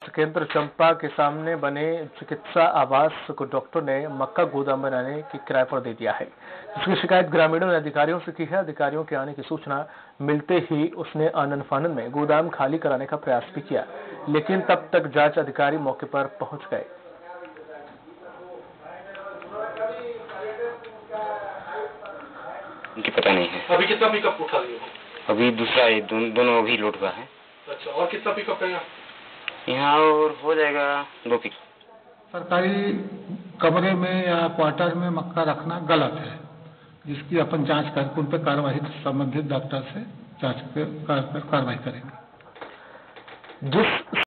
केंद्र चंपा के सामने बने चिकित्सा आवास को डॉक्टर ने मक्का गोदाम बनाने की किराए पर दे दिया है। इसकी शिकायत ग्रामीणों ने अधिकारियों से की है। अधिकारियों के आने की सूचना मिलते ही उसने आनन फानन में गोदाम खाली कराने का प्रयास भी किया, लेकिन तब तक जांच अधिकारी मौके पर पहुंच गए। उनकी पता नहीं है। अभी कितना पिकअप उठा लिया? अभी दूसरा है, दोनों अभी लोड हुआ है। अच्छा, और कितना पिकअप है यहाँ? और हो जाएगा 2 पिकअप। सरकारी कमरे में या क्वार्टर में मक्का रखना गलत है, जिसकी अपन जांच करके उन पर कार्रवाई संबंधित डॉक्टर से जांच कर कार्रवाई करेंगे।